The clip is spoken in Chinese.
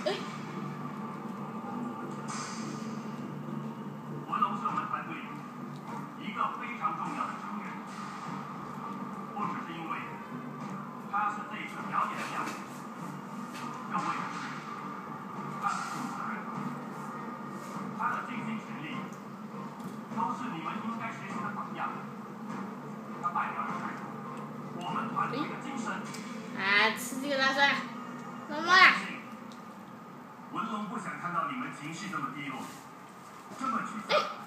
哎。 文龙是我们团队一个非常重要的成员，不只是因为他是这一次表演的亮点，更为的是他的负责任，他的尽心全力，都是你们应该学习的榜样。他代表的是我们团队的精神。 啊，吃这个大蒜，妈妈呀！ 文龙不想看到你们情绪这么低落，这么沮丧。